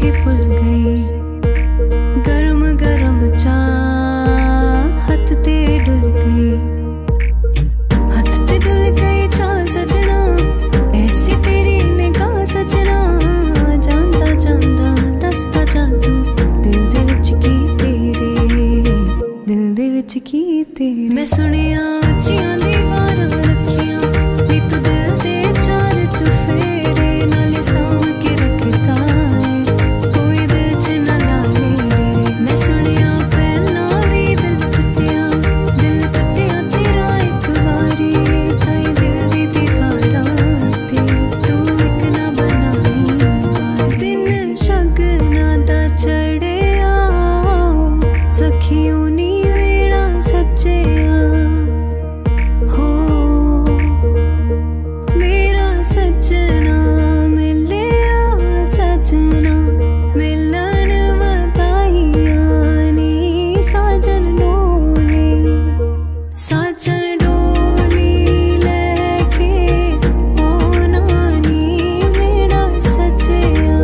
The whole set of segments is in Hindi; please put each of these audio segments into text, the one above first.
भी भुल गई। गरम गरम चाहत ते डुल गई, हथ ते डुल गई चाह सजना, ऐसी तेरी निगाह सजना। जानदा जानदा दसदा जादू दिल दे विच की तेरे, दिल दे विच की तेरे। मैं सुनिया उच्चियां दीवारां रखियां नी तू दिल दे चार चुफेरे, नाले साम के रखता है कोई दिल च न लाले डेरे। मैं सुनिया पहला भी दिल टुटिया तेरा एक बारी, ताई दिल दी दीवारां ते तू एक ना बनाई। दिन शगना दा चढ़िया सखियों नी वेड़ा सज्जिया, हो मेरा सजना मिलिया सजना। मिलन वधाइयां नी साजन डोली, साजन डोली लेके आना नी वेड़ा सज्जिया।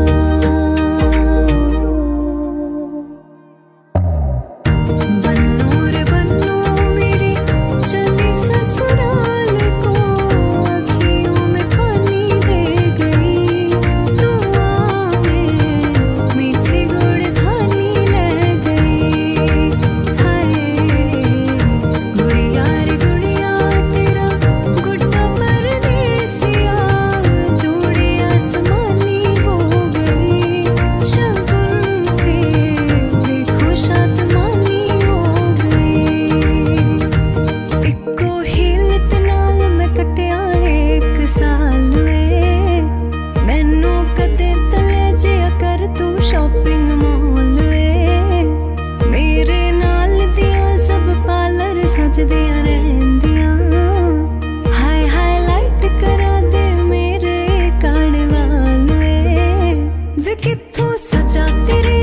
बन्नो रे बन्नो मेरी चली ससुराल को, अखियों में पानी दे गई। दुआ में मीठी गुड़ धानी ले गई। हाय गुड़िया रे गुड़िया तेरा गुड्डा परदेसिया, जोड़ी आसमानी हो गई। शगुन पे देखो शादमानी हो गई। इक्को हिलत नाल मैं कटिया एक साल वे, मैनू कदे तले जिया कर तू शॉपिंग मॉल वे। मेरे नाल दिया सब पार्लर सजदियां रहंदियां, हाय हाईलाइट करा दे मेरे काने वाल वे। वे कित्थों सजा तेरे